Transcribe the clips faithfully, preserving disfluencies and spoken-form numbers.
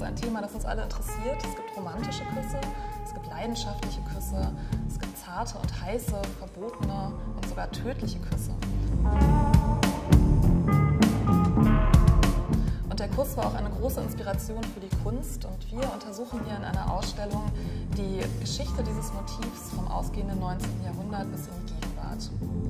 ein Thema, das uns alle interessiert. Es gibt romantische Küsse, es gibt leidenschaftliche Küsse, es gibt zarte und heiße, verbotene und sogar tödliche Küsse. Und der Kuss war auch eine große Inspiration für die Kunst und wir untersuchen hier in einer Ausstellung die Geschichte dieses Motivs vom ausgehenden neunzehnten Jahrhundert bis in die Gegenwart.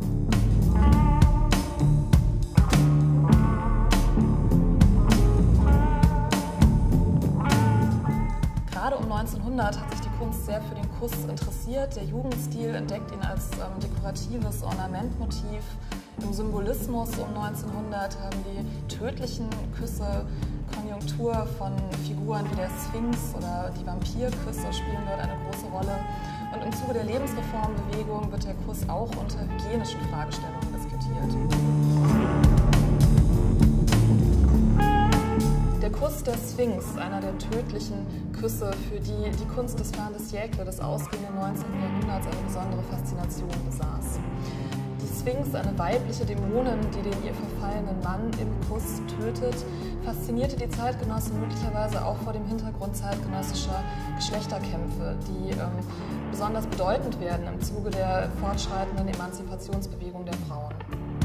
Gerade um neunzehnhundert hat sich die Kunst sehr für den Kuss interessiert. Der Jugendstil entdeckt ihn als ähm, dekoratives Ornamentmotiv. Im Symbolismus um neunzehnhundert haben die tödlichen Küsse Konjunktur von Figuren wie der Sphinx oder die Vampirküsse spielen dort eine große Rolle. Und im Zuge der Lebensreformbewegung wird der Kuss auch unter hygienischen Fragestellungen diskutiert. Der Kuss der Sphinx, einer der tödlichen Küsse, für die die Kunst des Fin de siècle des ausgehenden neunzehnten Jahrhunderts eine besondere Faszination besaß. Die Sphinx, eine weibliche Dämonin, die den ihr verfallenen Mann im Kuss tötet, faszinierte die Zeitgenossen möglicherweise auch vor dem Hintergrund zeitgenössischer Geschlechterkämpfe, die ähm, besonders bedeutend werden im Zuge der fortschreitenden Emanzipationsbewegung der Frauen.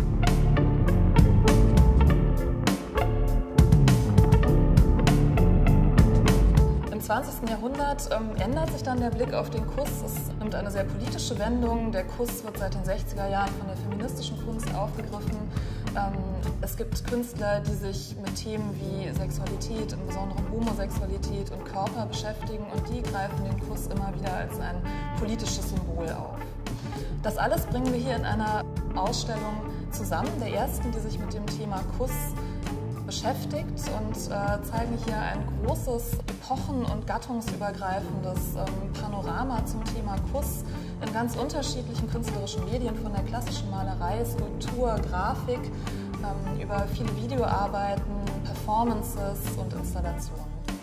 Im zwanzigsten Jahrhundert ähm, ändert sich dann der Blick auf den Kuss. Es nimmt eine sehr politische Wendung. Der Kuss wird seit den sechziger Jahren von der feministischen Kunst aufgegriffen. Ähm, es gibt Künstler, die sich mit Themen wie Sexualität, im Besonderen Homosexualität und Körper beschäftigen und die greifen den Kuss immer wieder als ein politisches Symbol auf. Das alles bringen wir hier in einer Ausstellung zusammen, der ersten, die sich mit dem Thema Kuss beschäftigt und äh, zeigen hier ein großes epochen- und gattungsübergreifendes ähm, Panorama zum Thema Kuss in ganz unterschiedlichen künstlerischen Medien, von der klassischen Malerei, Skulptur, Grafik, ähm, über viele Videoarbeiten, Performances und Installationen.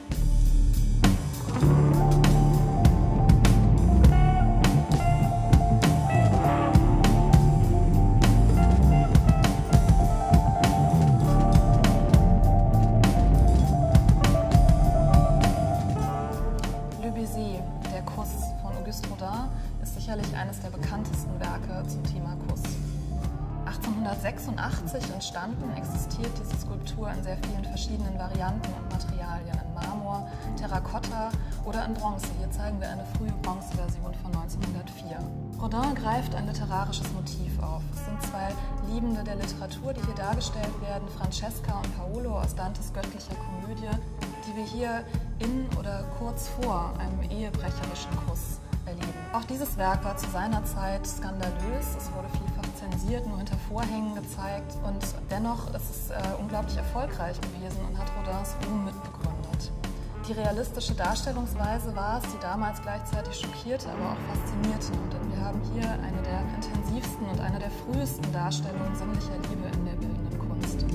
Der Kuss von Auguste Rodin ist sicherlich eines der bekanntesten Werke zum Thema Kuss. achtzehnhundertsechsundachtzig entstanden, existiert diese Skulptur in sehr vielen verschiedenen Varianten und Materialien, in Marmor, Terrakotta oder in Bronze. Hier zeigen wir eine frühe Bronzeversion von neunzehnhundertvier. Rodin greift ein literarisches Motiv auf. Es sind zwei Liebende der Literatur, die hier dargestellt werden, Francesca und Paolo aus Dantes göttlicher Komödie, die wir hier in oder kurz vor einem ehebrecherischen Kuss erleben. Auch dieses Werk war zu seiner Zeit skandalös, es wurde vielfach zensiert, nur hinter Vorhängen gezeigt und dennoch ist es äh, unglaublich erfolgreich gewesen und hat Rodins Ruhm mitbegründet. Die realistische Darstellungsweise war es, die damals gleichzeitig schockierte, aber auch faszinierte. Und wir haben hier eine der intensivsten und eine der frühesten Darstellungen sinnlicher Liebe in der bildenden Kunst.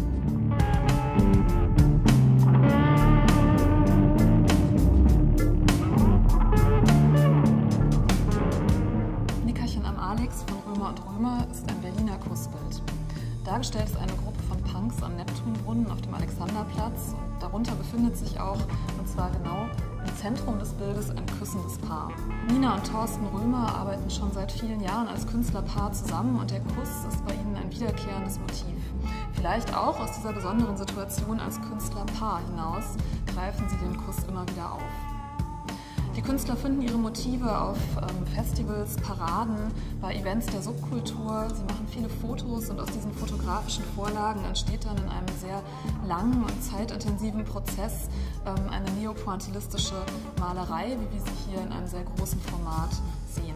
Von Römer und Römer ist ein Berliner Kussbild. Dargestellt ist eine Gruppe von Punks am Neptunbrunnen auf dem Alexanderplatz. Und darunter befindet sich auch, und zwar genau im Zentrum des Bildes, ein küssendes Paar. Nina und Thorsten Römer arbeiten schon seit vielen Jahren als Künstlerpaar zusammen und der Kuss ist bei ihnen ein wiederkehrendes Motiv. Vielleicht auch aus dieser besonderen Situation als Künstlerpaar hinaus greifen sie den Kuss immer wieder auf. Die Künstler finden ihre Motive auf ähm, Festivals, Paraden, bei Events der Subkultur. Sie machen viele Fotos und aus diesen fotografischen Vorlagen entsteht dann in einem sehr langen und zeitintensiven Prozess ähm, eine neopointillistische Malerei, wie wir sie hier in einem sehr großen Format sehen.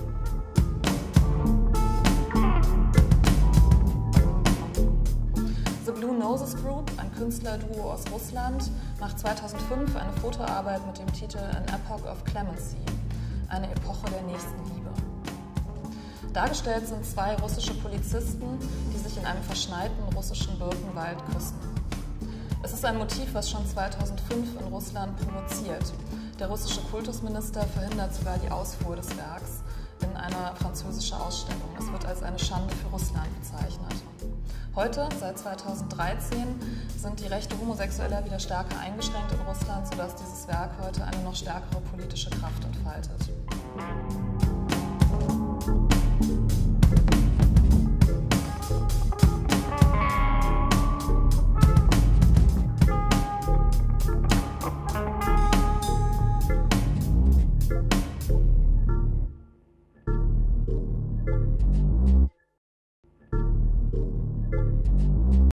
The Blue Noses Group, ein Künstlerduo aus Russland, macht zweitausendfünf eine Fotoarbeit mit dem Titel An Epoch of Clemency, eine Epoche der Nächstenliebe. Dargestellt sind zwei russische Polizisten, die sich in einem verschneiten russischen Birkenwald küssen. Es ist ein Motiv, was schon zweitausendfünf in Russland provoziert. Der russische Kultusminister verhindert sogar die Ausfuhr des Werks in eine französische Ausstellung. Es wird als eine Schande für Russland bezeichnet. Heute, seit zweitausenddreizehn, sind die Rechte Homosexueller wieder stärker eingeschränkt in Russland, sodass dieses Werk heute eine noch stärkere politische Kraft entfaltet.